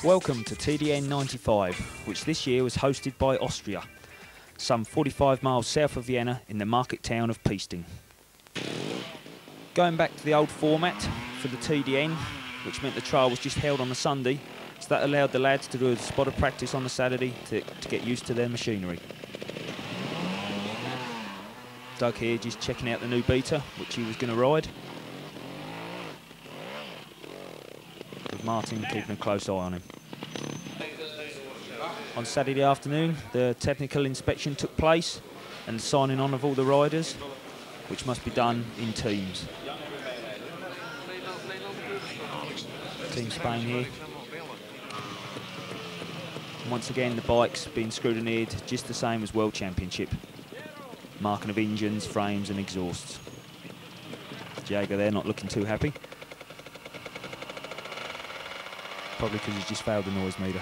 Welcome to TDN 95, which this year was hosted by Austria, some 45 miles south of Vienna in the market town of Piesting. Going back to the old format for the TDN, which meant the trial was just held on the Sunday, so that allowed the lads to do a spot of practice on the Saturday to get used to their machinery. Doug here just checking out the new Beta, which he was going to ride, with Martin keeping a close eye on him. On Saturday afternoon, the technical inspection took place and the signing on of all the riders, which must be done in teams. Team Spain here. And once again, the bike's been scrutinised just the same as World Championship. Marking of engines, frames and exhausts. Jager there not looking too happy. Probably because he's just failed the noise meter.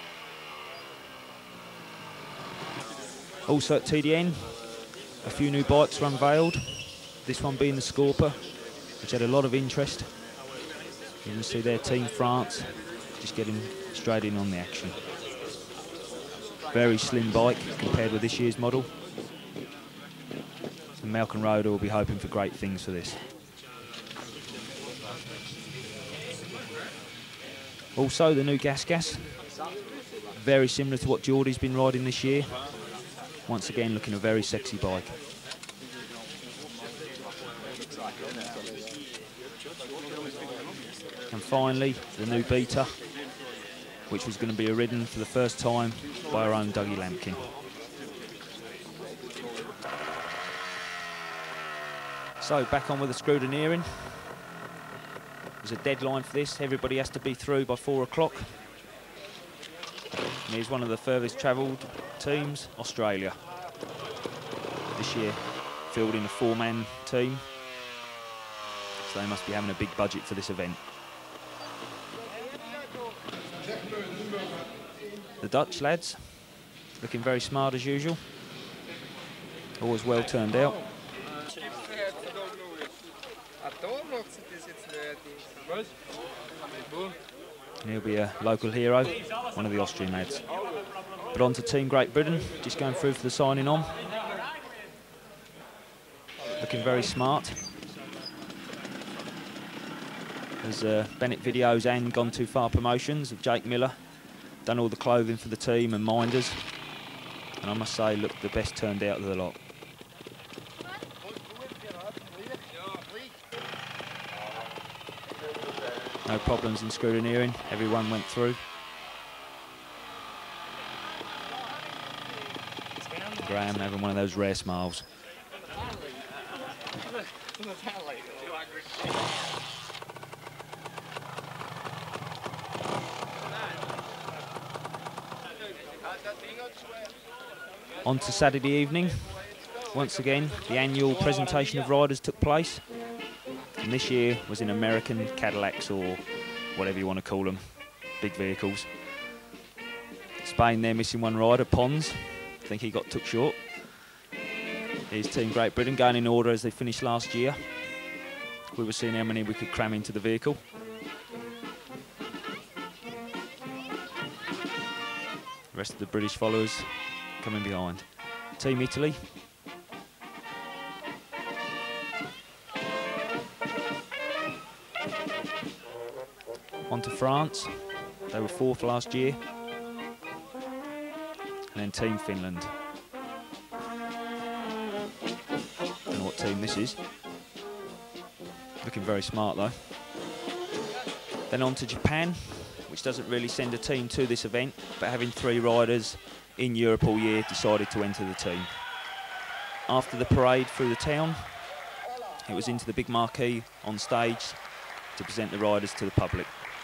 Also at TDN, a few new bikes were unveiled. This one being the Scorpa, which had a lot of interest. You can see there, Team France just getting straight in on the action. Very slim bike compared with this year's model. And Malcolm Roeder will be hoping for great things for this. Also the new Gas, very similar to what Geordie's been riding this year. Once again looking a very sexy bike. And finally the new Beta, which was going to be ridden for the first time by our own Dougie Lampkin. So back on with the scrutineering. There's a deadline for this. Everybody has to be through by 4 o'clock. And here's one of the furthest travelled teams, Australia. This year fielding a 4-man team. So they must be having a big budget for this event. The Dutch lads, looking very smart as usual. Always well turned out. And he'll be a local hero, one of the Austrian lads. But on to Team Great Britain, just going through for the signing on. Looking very smart. There's Bennett Videos and Gone Too Far Promotions of Jake Miller. Done all the clothing for the team and minders. And I must say, look the best turned out of the lot. No problems in scrutineering, everyone went through. Graham having one of those rare smiles. On to Saturday evening. Once again, the annual presentation of riders took place. And this year was in American Cadillacs, or whatever you want to call them, big vehicles. Spain, they're missing one rider, Pons. I think he got took short. Here's Team Great Britain going in order as they finished last year. We were seeing how many we could cram into the vehicle. The rest of the British followers coming behind. Team Italy. On to France. They were 4th last year. And then Team Finland. Don't know what team this is. Looking very smart though. Then on to Japan, which doesn't really send a team to this event, but having 3 riders in Europe all year decided to enter the team. After the parade through the town, it was into the big marquee on stage to present the riders to the public.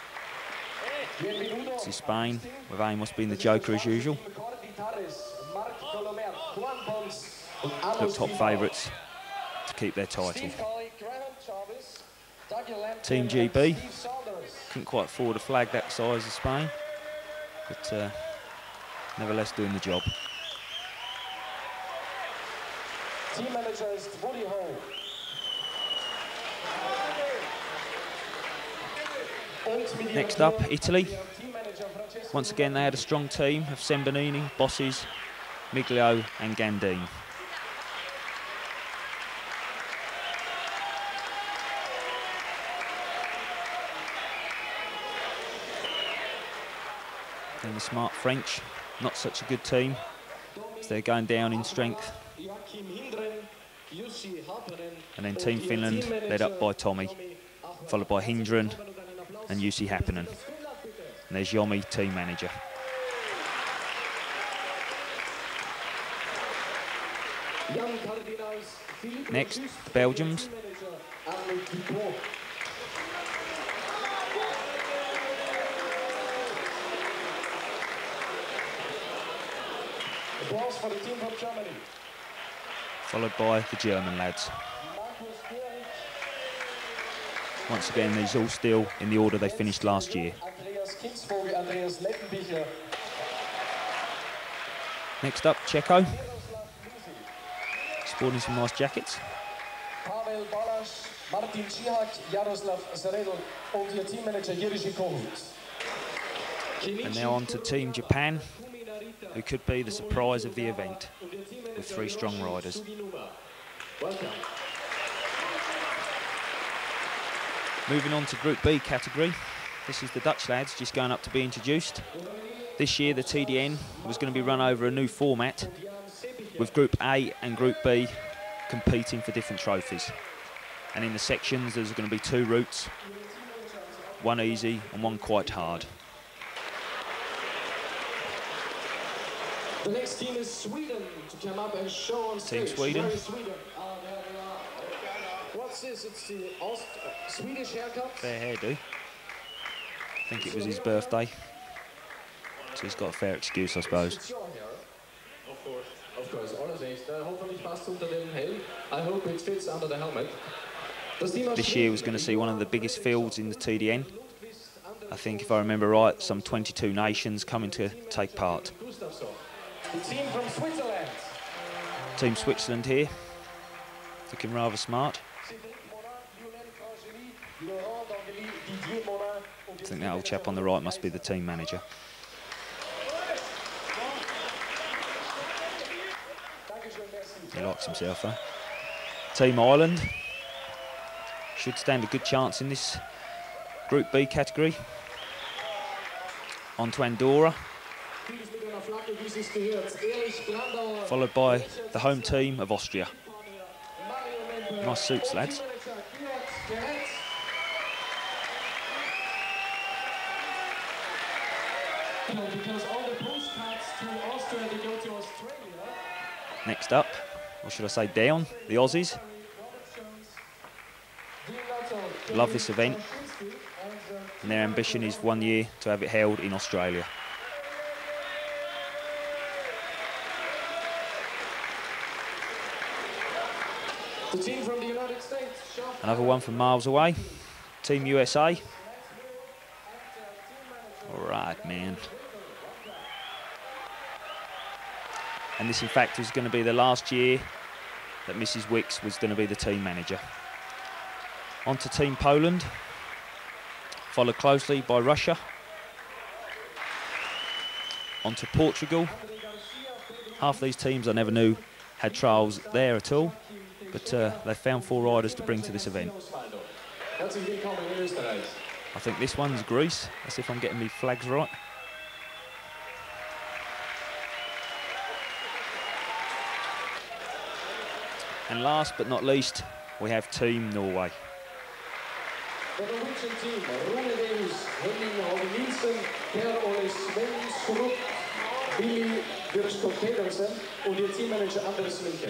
This is Spain, with Amos being the joker as usual. Look top favourites to keep their title. Team GB couldn't quite afford a flag that size of Spain, but nevertheless doing the job. Team manager is Woody Hall. Next up, Italy. Once again, they had a strong team of Sembenini, Bosses, Miglio and Gandine. And the smart French, not such a good team, as they're going down in strength. And then Team Finland, led up by Tommy, followed by Hindren and Jussi Happinen. And there's Yomi, team manager. Next, Belgians. Applause for the team from Germany. Followed by the German lads. Once again, these all still in the order they finished last year. Next up, Checo. Sporting some nice jackets. Pavel Balaš, Martin Cihak, Jaroslav Zeredl und ihr Teammanager Jiří Kohovic. And now on to Team Japan, who could be the surprise of the event, with 3 strong riders. Moving on to Group B category, this is the Dutch lads just going up to be introduced. This year the TDN was going to be run over a new format, with Group A and Group B competing for different trophies. And in the sections there's going to be 2 routes, one easy and one quite hard. The next team is Sweden to come up and show on stage. Team Sweden. What's this? It's the Swedish haircut. Fair hairdo. I think it was his birthday, so he's got a fair excuse, I suppose. It's your hair. Of course, allerdings. Hoffentlich passt unter dem Helm. I hope it fits under the helmet. This year was going to see one of the biggest fields in the TDN. I think, if I remember right, some 22 nations coming to take part. The team from Switzerland. Team Switzerland here, looking rather smart. I think that old chap on the right must be the team manager. He likes himself, though. Team Ireland should stand a good chance in this Group B category. On to Andorra, followed by the home team of Austria. Nice suits, lads. Next up, or should I say down, the Aussies. Love this event, and their ambition is 1 year to have it held in Australia. The team from the United States. Another one from miles away, Team USA. All right, man. And this, in fact, is going to be the last year that Mrs. Wicks was going to be the team manager. On to Team Poland, followed closely by Russia. On to Portugal. Half these teams I never knew had trials there at all, but they found 4 riders to bring to this event. I think this one's Greece. Let's see if I'm getting my flags right. And last but not least, we have Team Norway. The Norwegian team, Rune Davies, Henning Hage Nielsen, Per-Ole Svensson, Billy Bjørskov Pedersen und ihr Teammanager Anders Linke.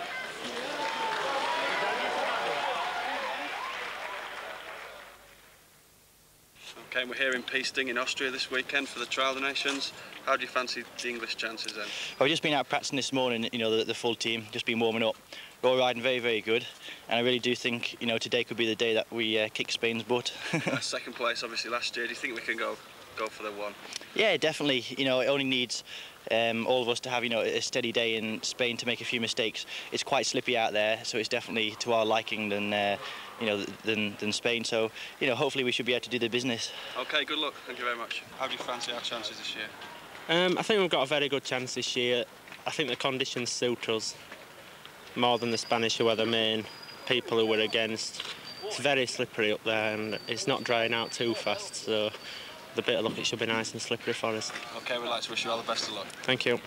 Okay, we're here in Peasting in Austria this weekend for the Trial of the Nations. How do you fancy the English chances then? I've just been out practicing this morning, you know, the full team, just been warming up. We're all riding very, very good, and I really do think, you know, today could be the day that we kick Spain's butt. Second place, obviously, last year. Do you think we can go go for the one? Yeah, definitely. You know, it only needs all of us to have, you know, a steady day in Spain to make a few mistakes. It's quite slippy out there, so it's definitely to our liking than Spain. So, you know, hopefully we should be able to do the business. Okay, good luck. Thank you very much. How do you fancy our chances this year? I think we've got a very good chance this year. I think the conditions suit us more than the Spanish, who are the main people who we're against. It's very slippery up there and it's not drying out too fast, so with a bit of luck it should be nice and slippery for us. Okay, we'd like to wish you all the best of luck. Thank you.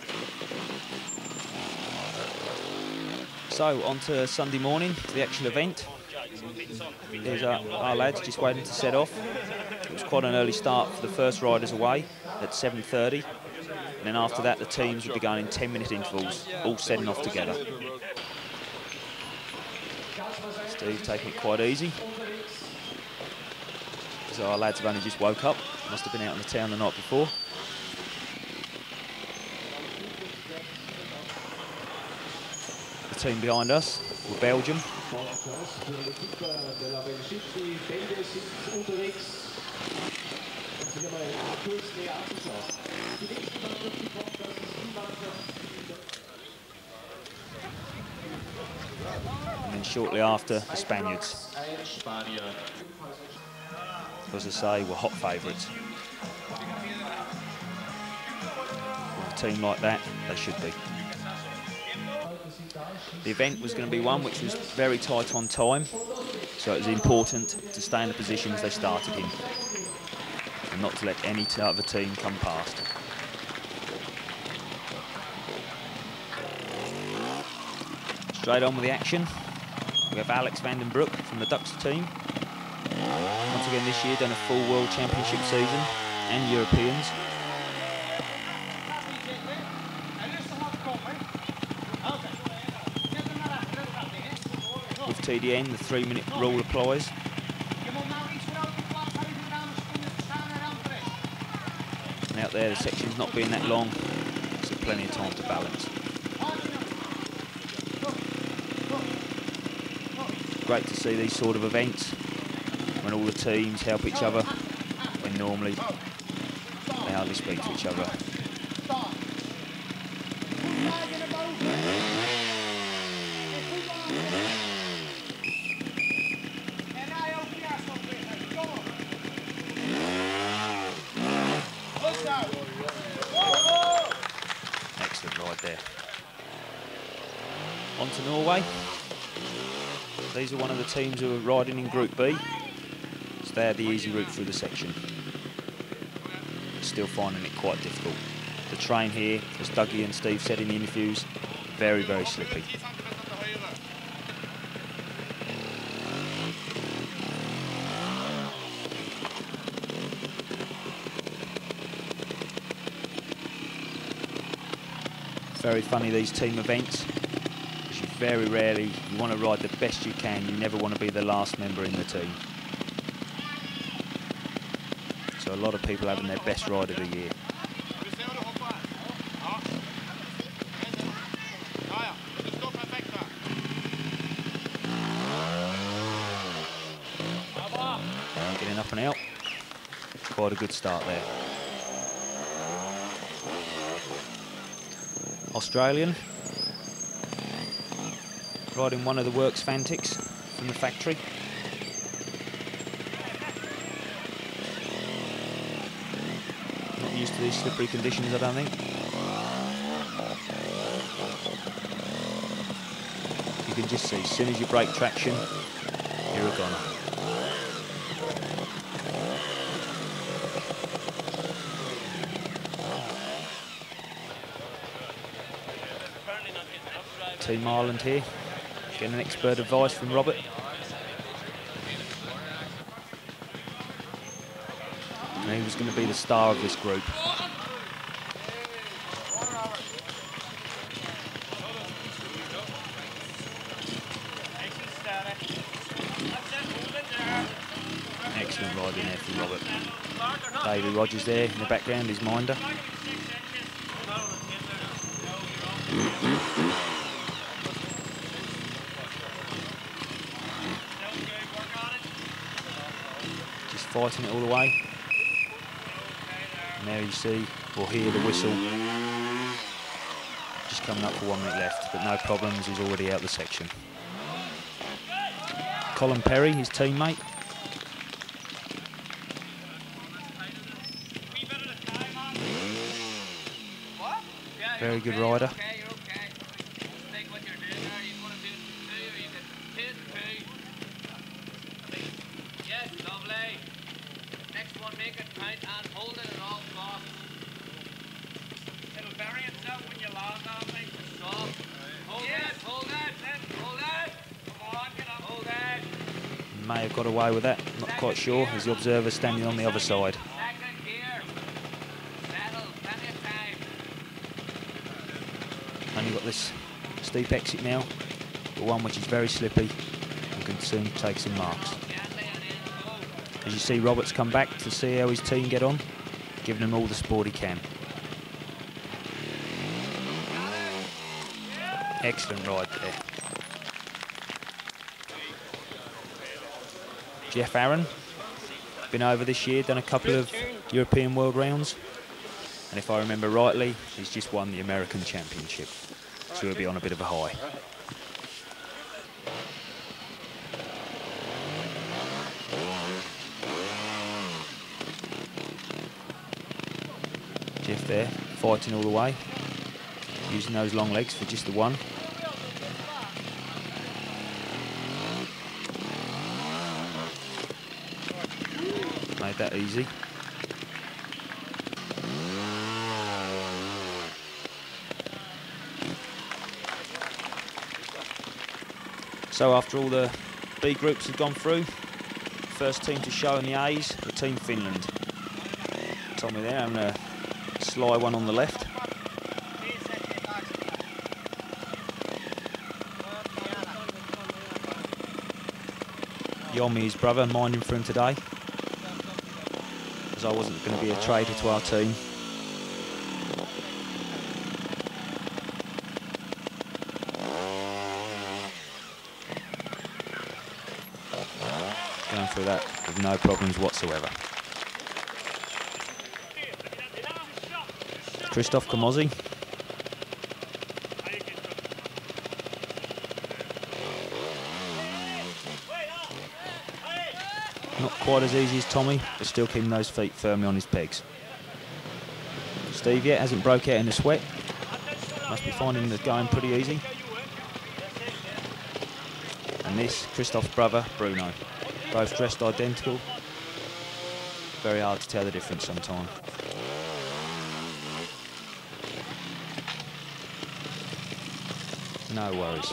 So on to Sunday morning, the actual event. There's our lads just waiting to set off. It was quite an early start for the first riders away at 7:30. And then after that, the teams would be going in 10-minute intervals, all setting off together. Steve taking it quite easy. So our lads have only just woke up. Must have been out in the town the night before. The team behind us were Belgium. And then shortly after, the Spaniards. As I say, were hot favourites. With a team like that, they should be. The event was going to be one which was very tight on time, so it was important to stay in the positions they started in and not to let any other team come past. Straight on with the action, we have Alex van den Broek from the Dux team. Once again this year done a full World Championship season and Europeans. With TDN, the 3-minute rule applies. And out there, the section's not being that long, so plenty of time to balance. Great to see these sort of events when all the teams help each other, when normally they hardly speak to each other. Excellent ride there. On to Norway. These are one of the teams who are riding in Group B. So they had the easy route through the section. Still finding it quite difficult. The train here, as Dougie and Steve said in the interviews, very, very slippy. Very funny, these team events, because you very rarely, you want to ride the best you can, you never want to be the last member in the team. So a lot of people having their best ride of the year. Getting up and out, quite a good start there. Australian, riding one of the Works Fantics from the factory. Not used to these slippery conditions, I don't think. You can just see, as soon as you break traction, you're a goner. Team Ireland here, getting an expert advice from Robert. And he was going to be the star of this group. Excellent riding there from Robert. Davey Rogers there in the background, his minder. Fighting it all the way. And there you see, or hear the whistle. Just coming up for 1 minute left, but no problems, he's already out the section. Colin Perry, his teammate. Very good rider. Yes, lovely. Next one, make it tight and hold it at all costs. It'll bury itself when you land on me. Stop. Hold it, hold it, hold it. Come on, get up. Hold it. May have got away with that, not quite sure, as the observer standing on the other side. Second gear. Settle, plenty of time. Only got this steep exit now, but one which is very slippy and can soon take some marks. As you see, Roberts come back to see how his team get on, giving him all the support he can. Excellent ride there. Jeff Aaron, been over this year, done a couple of European World Rounds, and if I remember rightly, he's just won the American Championship, so he'll be on a bit of a high. Jeff there, fighting all the way, using those long legs for just the one. Made that easy. So after all the B groups have gone through, first team to show in the A's, the Team Finland. Tommy there having a sly one on the left. Yomi, his brother, minding for him today, as I wasn't going to be a traitor to our team. Going through that with no problems whatsoever. Christoph Camozzi. Not quite as easy as Tommy, but still keeping those feet firmly on his pegs. Steve yet hasn't broke out in a sweat. Must be finding it going pretty easy. And this, Christoph's brother, Bruno. Both dressed identical. Very hard to tell the difference sometimes. No worries.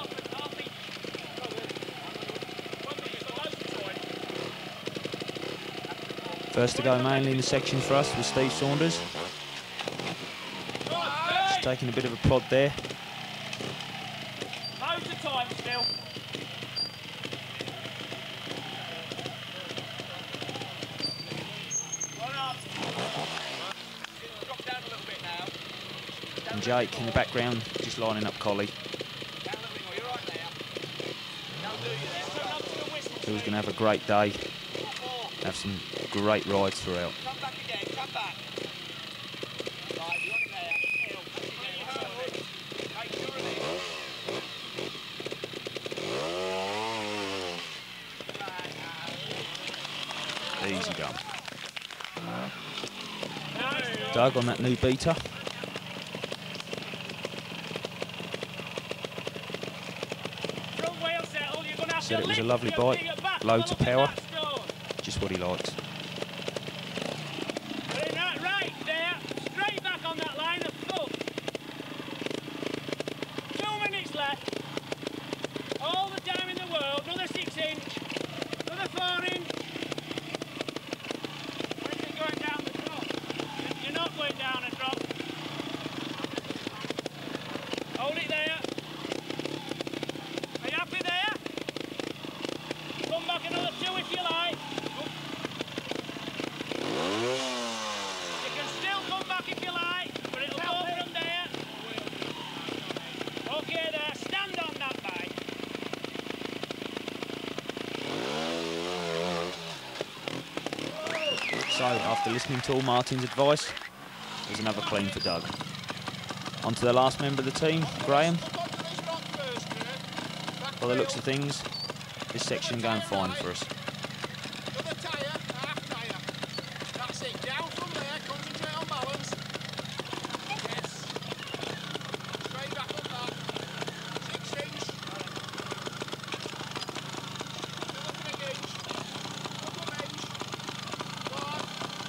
First to go mainly in the section for us was Steve Saunders. Just taking a bit of a prod there. Loads of time still. Drop down a little bit now. And Jake in the background just lining up Collie. Who's going to have a great day. Have some great rides throughout. Come back again, come back. Right, you're on there. Make sure of it. Easy done. Doug on that new Beta. Said it was a lovely bike, loads of power, just what he likes. Right there, straight back on that line of foot. 2 minutes left. All the time in the world, another 6 inch, another 4 inch. When you're going down the drop, you're not going down a drop. Hold it there. Are you happy there? Come back another 2 if you like. You can still come back if you like, but it'll go from there. Okay there, stand on that bike. So after listening to all Martin's advice, There's another clean for Doug. On to the last member of the team, Graham. By the looks of things, this section going fine for us. Another tyre, half tyre. That's it, down from there, concentrate on balance. Yes. Straight back on that. 6 inch. Another 3 inch. Couple of inch. Go on.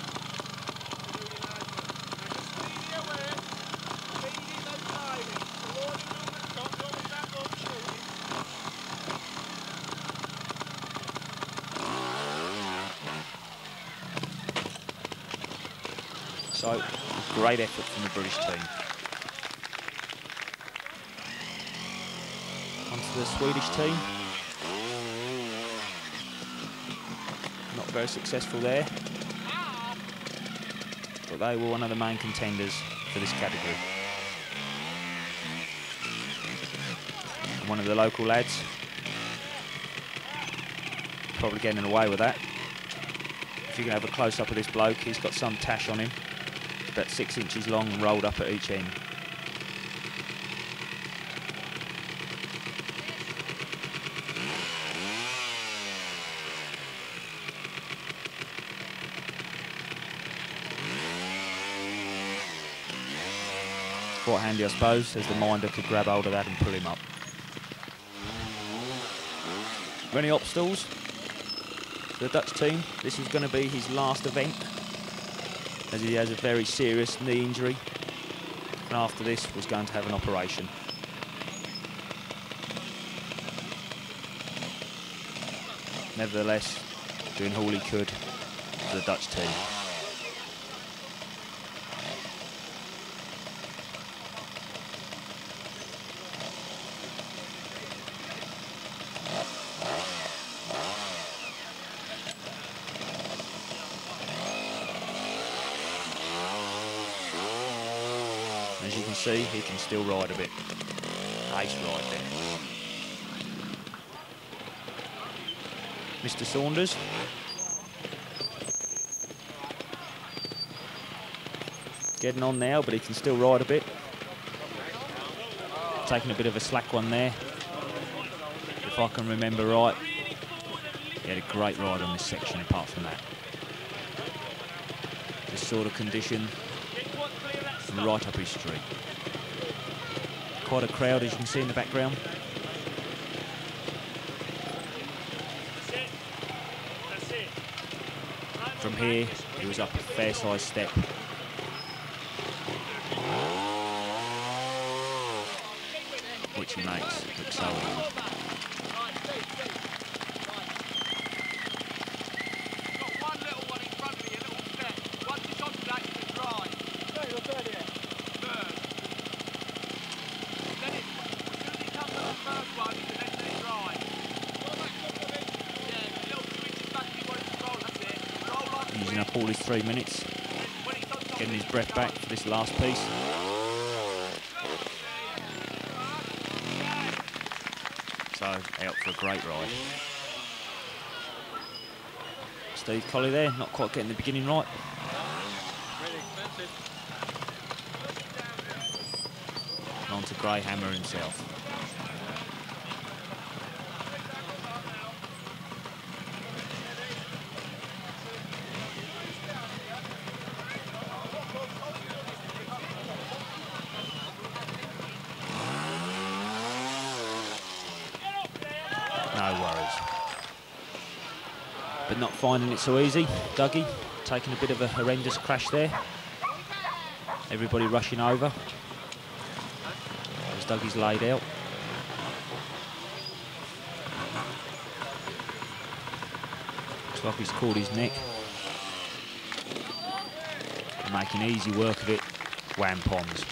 Now just speed it away. Speed it and driving. The loading on the top, don't be that up shooting. So, great effort from the British team. On to the Swedish team. Not very successful there. But they were one of the main contenders for this category. And one of the local lads probably getting away with that. If you can have a close-up of this bloke, he's got some tash on him. About 6 inches long and rolled up at each end. Quite handy, I suppose, as the minder could grab hold of that and pull him up. Rennie Opstals, the Dutch team, this is going to be his last event, as he has a very serious knee injury, and after this was going to have an operation. Nevertheless, doing all he could for the Dutch team. As you can see, he can still ride a bit. Ace ride there. Mr. Saunders. Getting on now, but he can still ride a bit. Taking a bit of a slack one there. If I can remember right, he had a great ride on this section apart from that. This sort of condition, right up his street. Quite a crowd, as you can see in the background. From here, he was up a fair-sized step. Which he makes look so easy. Using up all his 3 minutes, getting his breath back for this last piece. So, out for a great ride. Steve Colley there, not quite getting the beginning right. And on to Greyhammer himself. No worries. But not finding it so easy. Dougie taking a bit of a horrendous crash there. Everybody rushing over as Dougie's laid out. Looks like he's caught his neck. Making easy work of it. Wham Pons.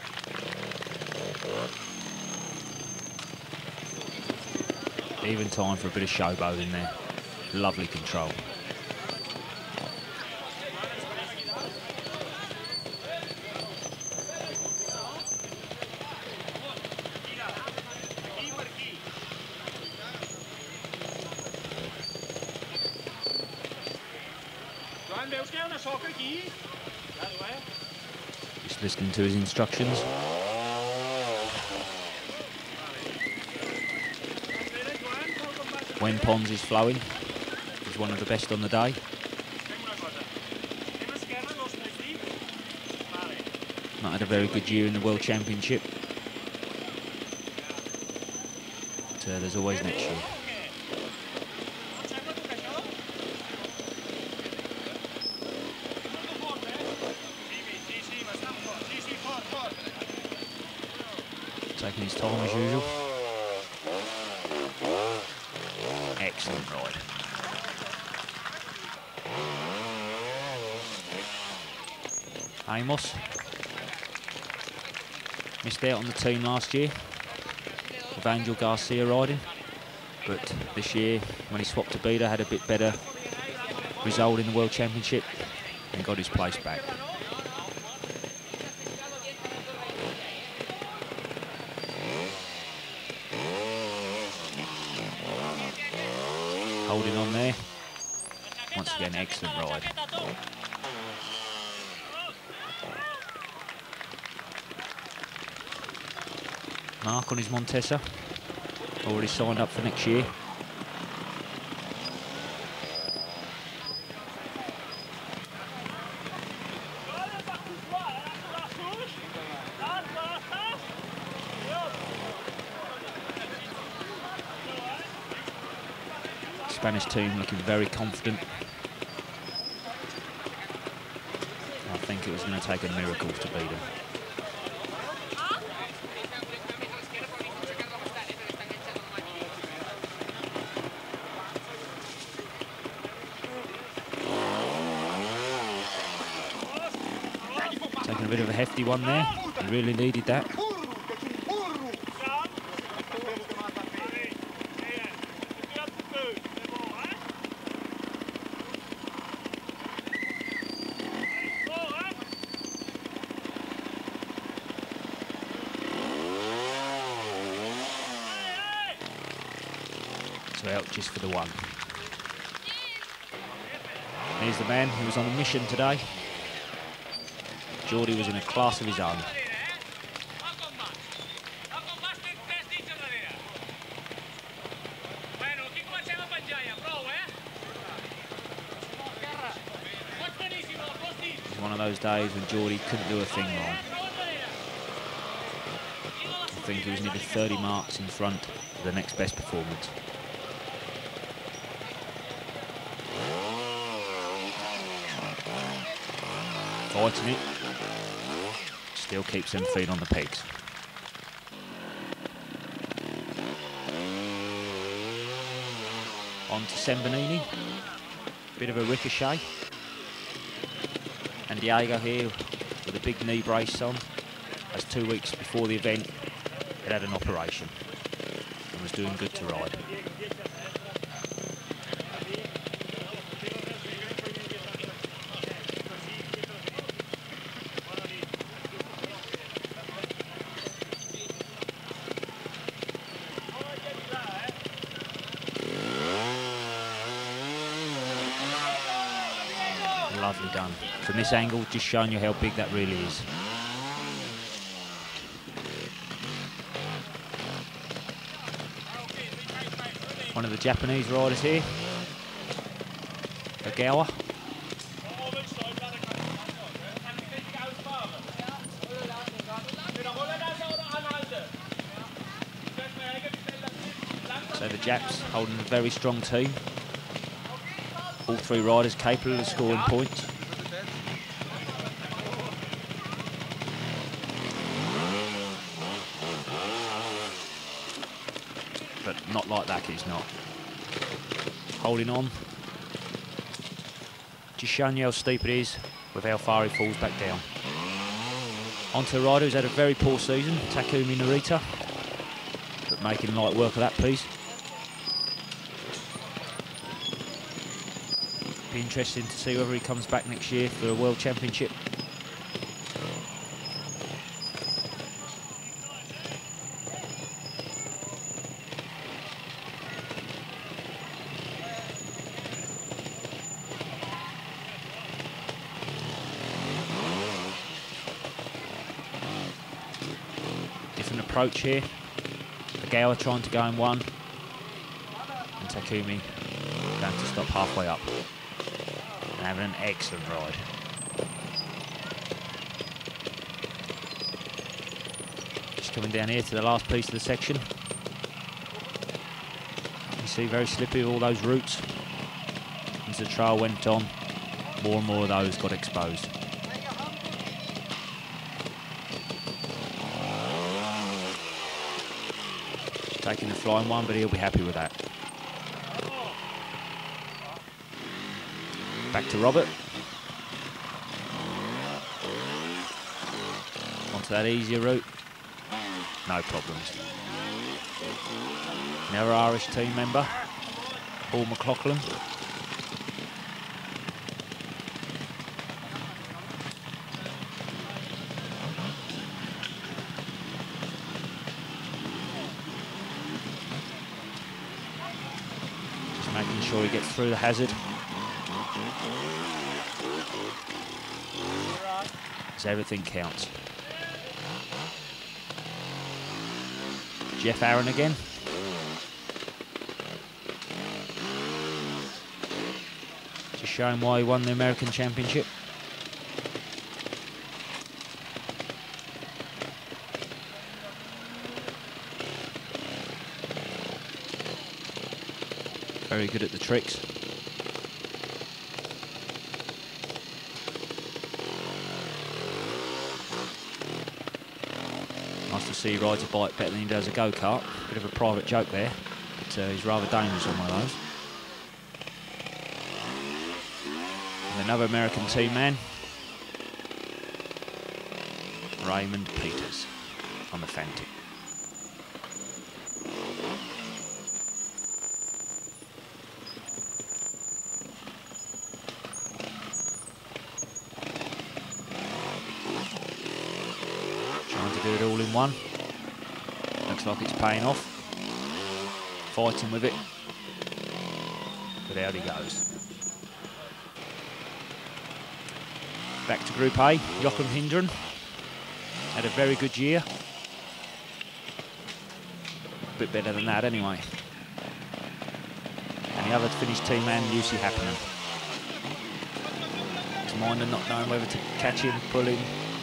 Even time for a bit of showboat in there. Lovely control. Just listening to his instructions. When Pons is flowing, he's one of the best on the day. Not had a very good year in the World Championship. But there's always next year. Taking his time as usual. Excellent ride. Amos missed out on the team last year with Angel Garcia riding, but this year when he swapped to Beta had a bit better result in the World Championship and got his place back. Holding on there. Once again, excellent ride. Mark on his Montesa, already signed up for next year. Spanish team looking very confident. I think it was going to take a miracle to beat them. Taking a bit of a hefty one there. He really needed that. So out just for the one. Here's the man who was on a mission today. Geordie was in a class of his own. It was one of those days when Geordie couldn't do a thing wrong. I think he was nearly 30 marks in front of the next best performance. Fighting it. Still keeps them feet on the pegs. On to Sambanini. Bit of a ricochet. And Diego here with a big knee brace on, as 2 weeks before the event he had an operation and was doing good to ride. Lovely done. From this angle, just showing you how big that really is. One of the Japanese riders here, Ogawa. So the Japs holding a very strong team. All three riders capable of scoring points. But not like that, he's not. Holding on. Just showing you how steep it is with how far he falls back down. Onto the rider who's had a very poor season, Takumi Narita, but making light work of that piece. Be interesting to see whether he comes back next year for a World Championship. different approach here. Ogawa trying to go in one, and Takumi going to stop halfway up. And having an excellent ride. Just coming down here to the last piece of the section. You see, very slippy with all those roots. As the trail went on, more and more of those got exposed. Taking the flying one, but he'll be happy with that. Back to Robert. Onto that easier route. No problems. Another Irish team member, Paul McLaughlin. Making sure he gets through the hazard. As everything counts. Jeff Aaron again. Just showing why he won the American Championship. Very good at the tricks. Nice to see he rides a bike better than he does a go-kart. Bit of a private joke there, but he's rather dangerous on one of those. And another American team man, Raymond Peters on the Fantic. Do it all in one. Looks like it's paying off. Fighting with it. But out he goes. Back to Group A. Joachim Hindren had a very good year. A bit better than that anyway. And the other Finnish team man, Jussi Happinen. His mind and not knowing whether to catch him, pull him.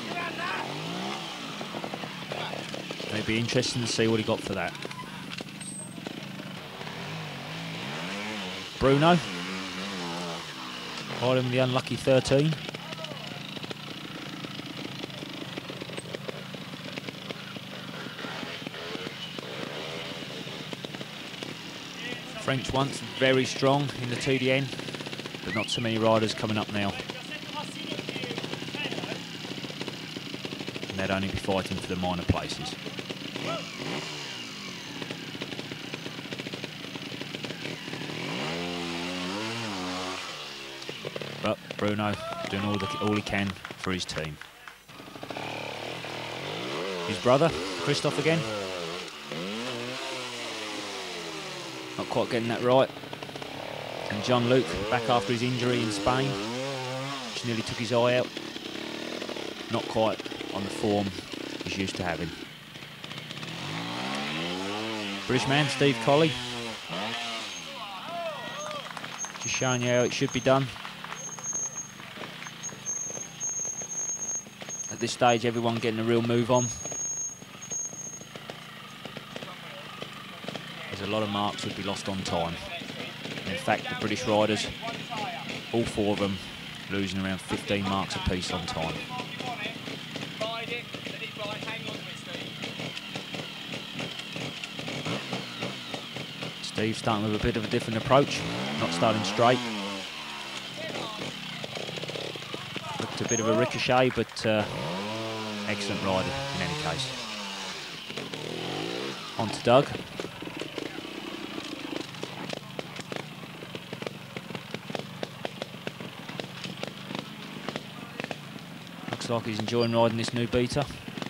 It'd be interesting to see what he got for that. Bruno, riding with the unlucky 13. French once very strong in the TDN, but not so many riders coming up now. And they'd only be fighting for the minor places. But Bruno doing all he can for his team. His brother, Christoph again. Not quite getting that right. And Jean-Luc back after his injury in Spain, which nearly took his eye out. Not quite on the form he's used to having. British man, Steve Colley. Just showing you how it should be done. At this stage, everyone getting a real move on. There's a lot of marks would be lost on time. And in fact, the British riders, all four of them, losing around 15 marks apiece on time. Steve starting with a bit of a different approach, not starting straight. Looked a bit of a ricochet, but excellent rider in any case. On to Doug. Looks like he's enjoying riding this new Beta.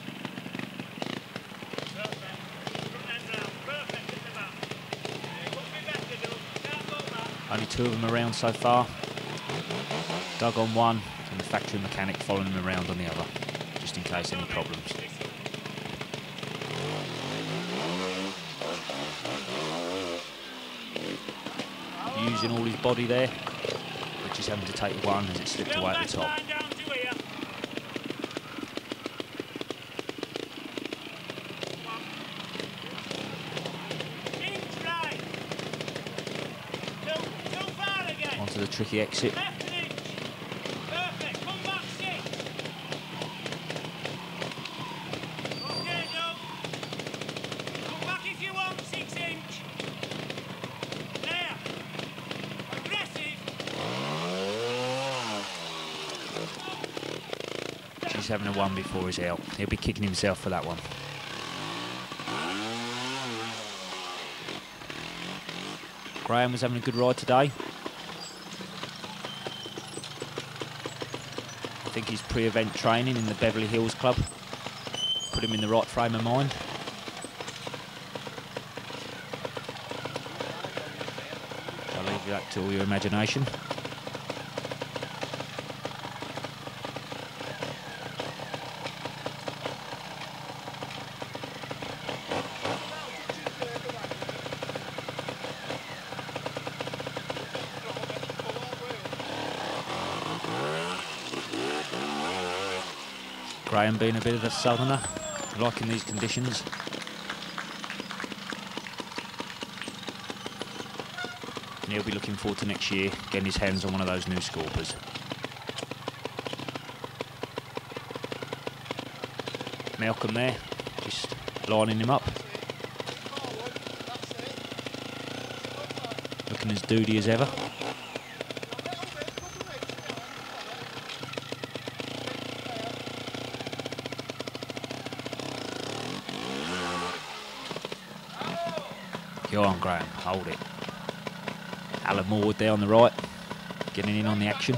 Only two of them around so far. Doug on one, and the factory mechanic following him around on the other, just in case any problems. using all his body there, but just having to take one as it slipped away at the top. Onto the tricky exit. He's having a one before he's out. He'll be kicking himself for that one. Graham was having a good ride today. I think his pre-event training in the Beverly Hills Club put him in the right frame of mind. I'll leave that to all your imagination. Graham being a bit of a southerner, liking these conditions. And he'll be looking forward to next year, getting his hands on one of those new Scorpers. Malcolm there, just lining him up. Looking as duty as ever. Go on, Graham, hold it. Alan Morwood there on the right, getting in on the action.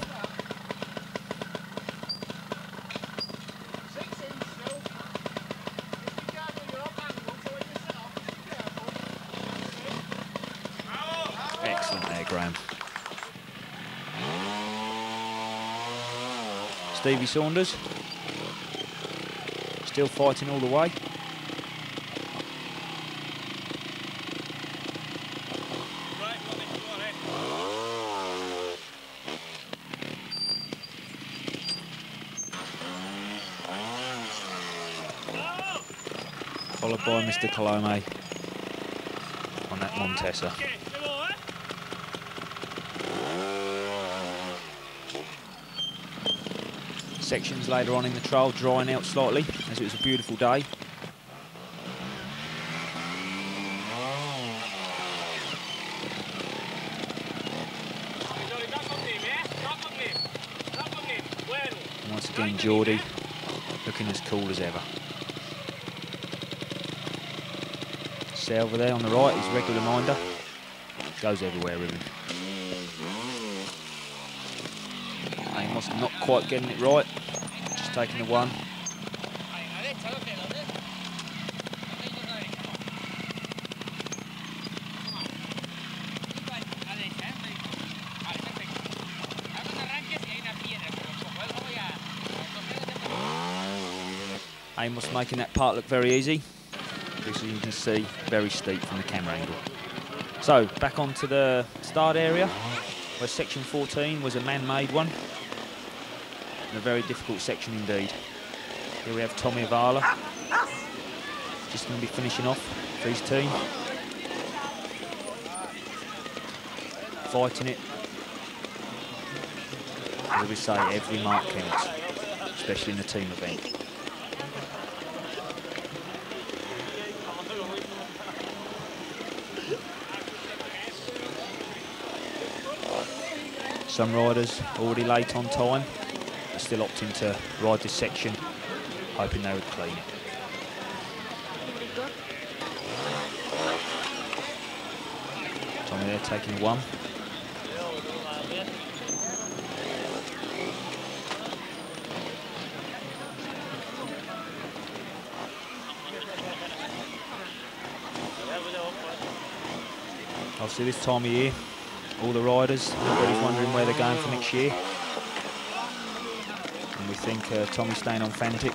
Excellent there, Graham. Stevie Saunders, still fighting all the way. Followed by Mr. Colome on that Montesa. Sections later on in the trial drying out slightly as it was a beautiful day. And once again, Geordie looking as cool as ever. Over there on the right, his regular minder. Goes everywhere with him. Amos not quite getting it right. Just taking the one. Amos making that part look very easy. As you can see, very steep from the camera angle. So, back onto the start area, where section 14 was a man-made one. And a very difficult section indeed. Here we have Tommy Avala, just going to be finishing off for his team. Fighting it. As we say, every mark counts, especially in the team event. Some riders already late on time are still opting to ride this section, hoping they would clean it. Tommy there taking one. Obviously this time of year, all the riders, everybody's wondering where they're going for next year. And we think Tommy's staying on Fantic.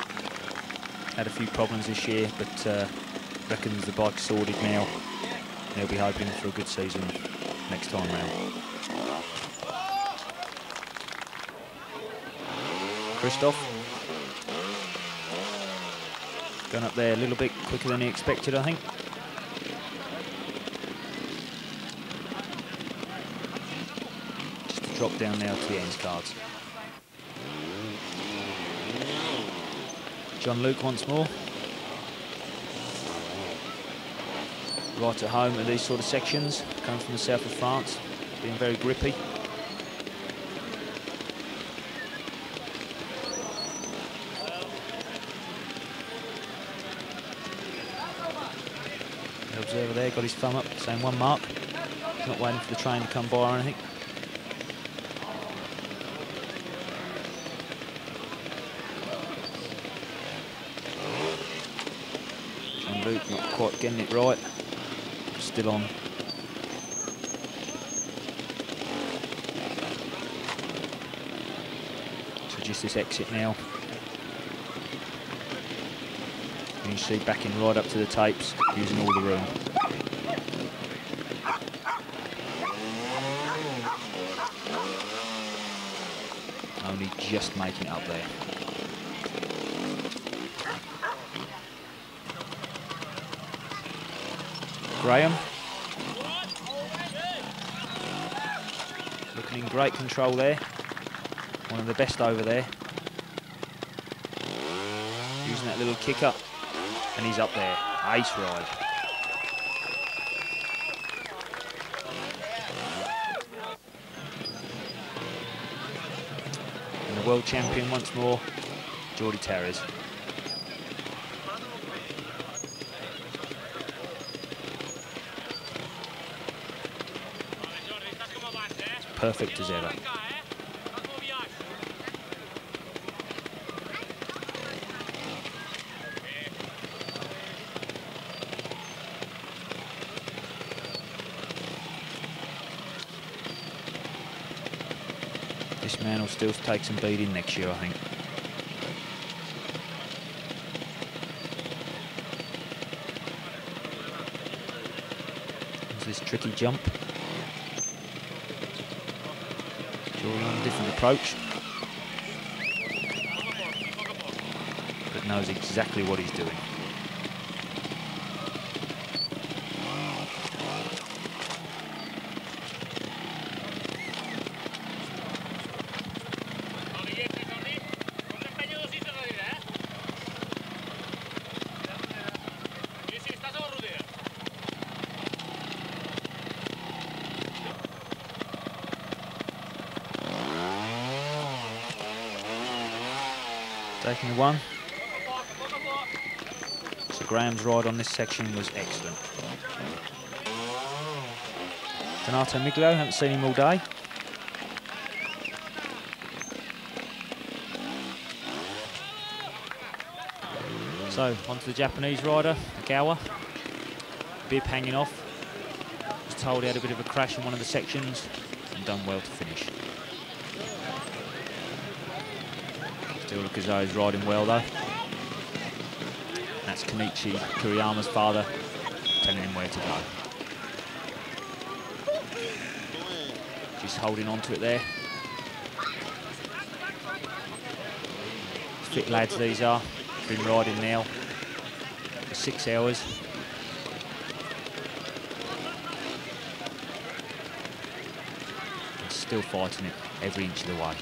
Had a few problems this year, but reckons the bike's sorted now. They'll be hoping for a good season next time round. Christoph going up there a little bit quicker than he expected, I think. Just to drop down now to the ends cards. Jean-Luc once more. Right at home at these sort of sections, coming from the south of France, being very grippy. The observer there got his thumb up, saying 1 mark. He's not waiting for the train to come by or anything. Jean-Luc not quite getting it right. Still on. So just this exit now. And you see backing right up to the tapes, using all the room. Only just making it up there. Graham. Looking in great control there. One of the best over there. Using that little kick up. And he's up there. Ace ride. And the world champion once more, Jordi Tavares. Perfect as ever. This man will still take some beating next year, I think. There's this tricky jump. On a different approach, but knows exactly what he's doing. Taking the 1. So Graham's ride on this section was excellent. Donato Miglio, haven't seen him all day. So onto the Japanese rider, Ogawa. Bib hanging off. Was told he had a bit of a crash in one of the sections and done well to finish. Still look as though he's riding well though. That's Kenichi Kuriyama's father telling him where to go. Just holding on to it there. Fit lads these are. Been riding now for 6 hours. And still fighting it every inch of the way.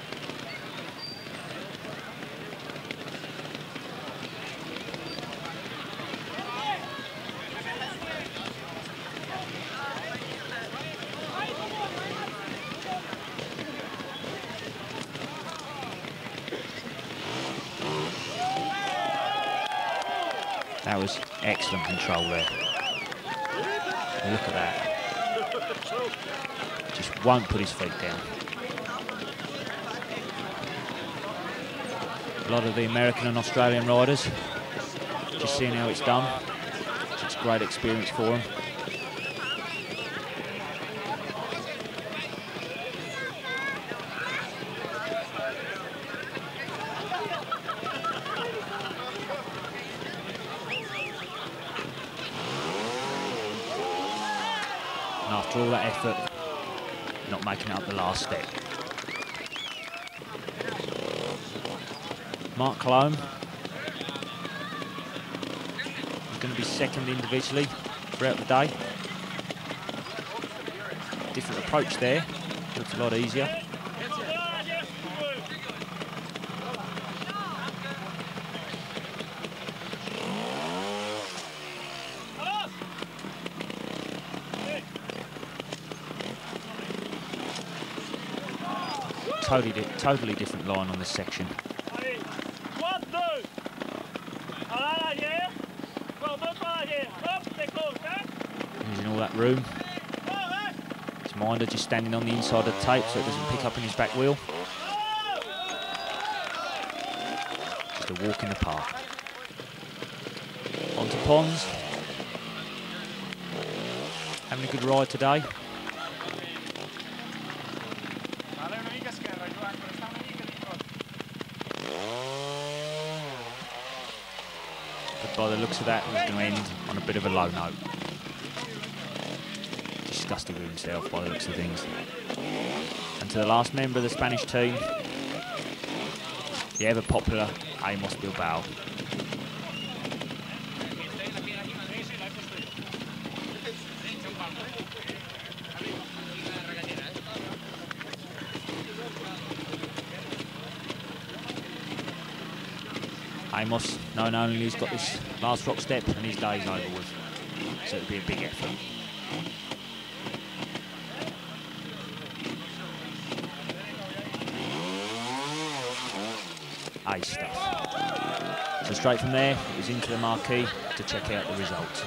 That was excellent control there. Look at that. Just won't put his feet down. A lot of the American and Australian riders just seeing how it's done. It's a great experience for them. after all that effort, not making it up the last step. Mark Cologne is going to be second individually throughout the day. Different approach there, looks a lot easier. Totally different line on this section. Using all that room. His minder just standing on the inside of the tape so it doesn't pick up in his back wheel. Just a walk in the park. On to Pons. Having a good ride today. By the looks of that, he's going to end on a bit of a low note. Disgusted with himself by the looks of things. And to the last member of the Spanish team, the ever popular Amos Bilbao. Amos, known only he's got this last rock step and his day's over with, so it'll be a big effort. Ace stuff. So straight from there, it was into the marquee to check out the results.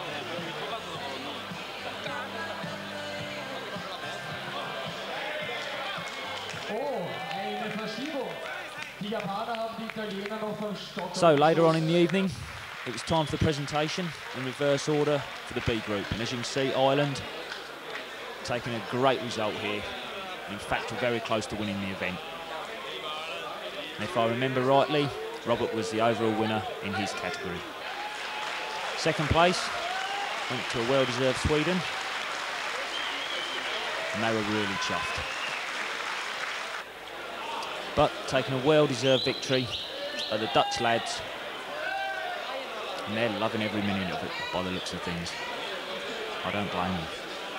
So later on in the evening, it was time for the presentation in reverse order for the B group. And as you can see, Ireland taking a great result here. And in fact, we're very close to winning the event. And if I remember rightly, Robert was the overall winner in his category. Second place went to a well-deserved Sweden. And they were really chuffed. But taking a well-deserved victory are the Dutch lads, and they're loving every minute of it by the looks of things. I don't blame them.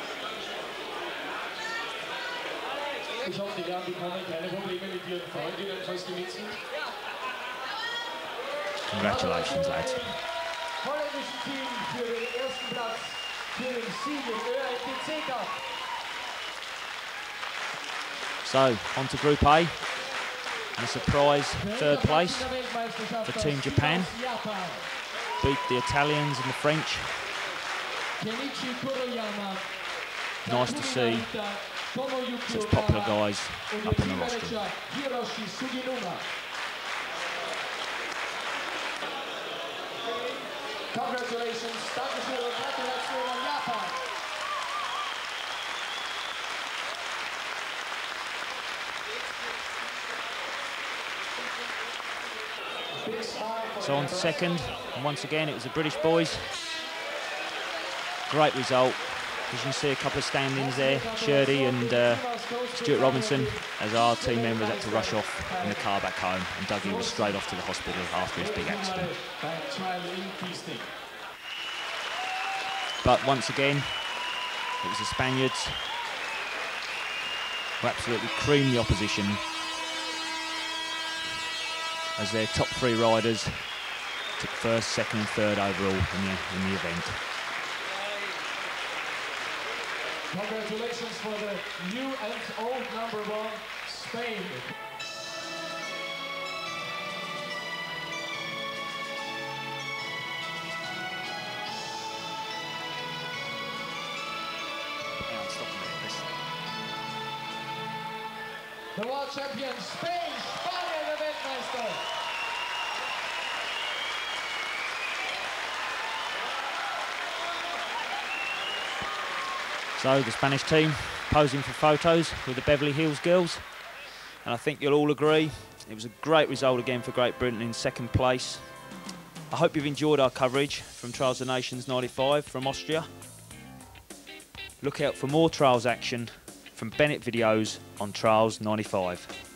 Congratulations, lads. So, on to Group A. And a surprise third place for Team Japan. Beat the Italians and the French. Nice to see such popular guys up in the roster. Congratulations, Japan. So on to second, and once again it was the British boys. Great result. As you can see, a couple of stand-ins there, Shirley and Stuart Robinson, as our team members had to rush off in the car back home, and Dougie was straight off to the hospital after his big accident. But once again, it was the Spaniards who absolutely creamed the opposition, as their top three riders took first, second and third overall in the event. Congratulations for the new and old #1, Spain. The world champion, Spain, Spanien, der Weltmeister. So the Spanish team posing for photos with the Beverly Hills girls, and I think you'll all agree it was a great result again for Great Britain in second place. I hope you've enjoyed our coverage from Trials of Nations '95 from Austria. Look out for more Trials action from Bennett Videos on Trials 95.